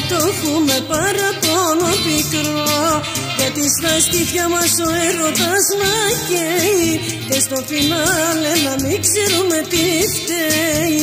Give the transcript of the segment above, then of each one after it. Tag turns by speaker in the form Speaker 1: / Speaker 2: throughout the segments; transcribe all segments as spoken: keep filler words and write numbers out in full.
Speaker 1: το έχουμε παραπάνω πικρό, γιατί στα στήθια μας ο έρωτας να καίει και στο φινάλε να μην ξέρουμε τι φταίει.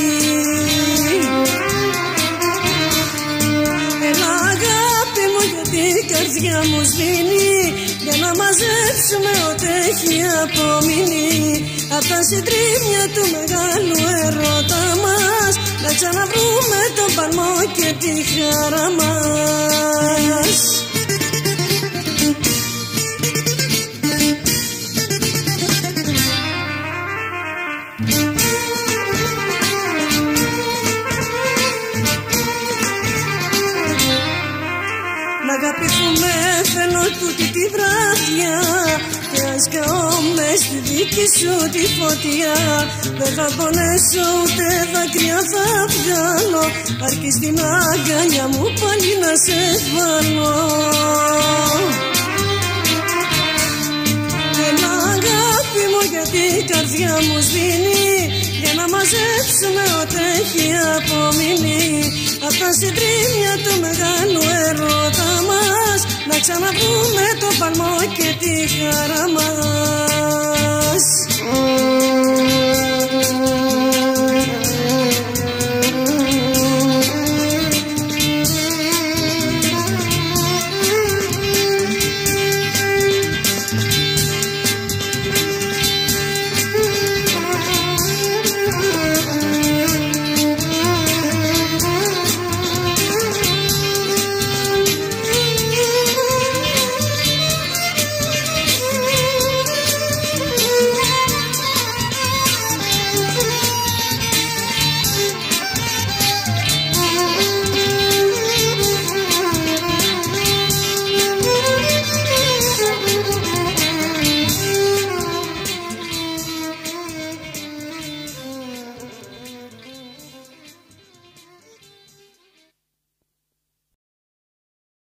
Speaker 1: Έλα αγάπη μου, γιατί η καρδιά μου σβήνει, για να μαζέψουμε ό,τι έχει απομείνει απ' τα συντρίμμια του μεγάλου έρωτα μας, να ξαναβρούμε τον παλμό και τη χαρά μας. Να αγαπηθούμε θέλω τούτη τη βράδια, και ας καώ μες στη δική σου τη φωτιά. Δεν θα πονέσω ούτε δάκρυα θα βγάλω, αρκεί στην αγκαλιά μου πάλι να σε βάλω. Έλα αγάπη μου, γιατί η καρδιά μου σβήνει, για να μαζέψουμε ό,τι έχει απομείνει απ' τα συντρίμμια του μεγάλου έρωτα μας, να ξαναβρούμε το παλμό και τη χαρά μας.